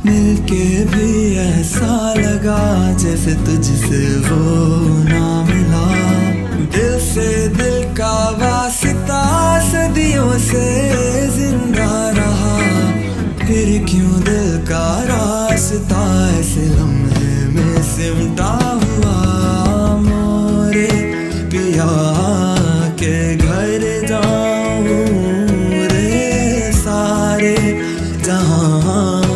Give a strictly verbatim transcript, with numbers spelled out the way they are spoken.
मिलके भी ऐसा लगा जैसे तुझसे वो ना मिला। दिल से दिल का वास्ता सदियों से जिंदा रहा, फिर क्यों दिल का रास्ता ऐसे लम्हे में सिमटा हुआ। मोरे पिया के घर जाऊं रे सारे जहां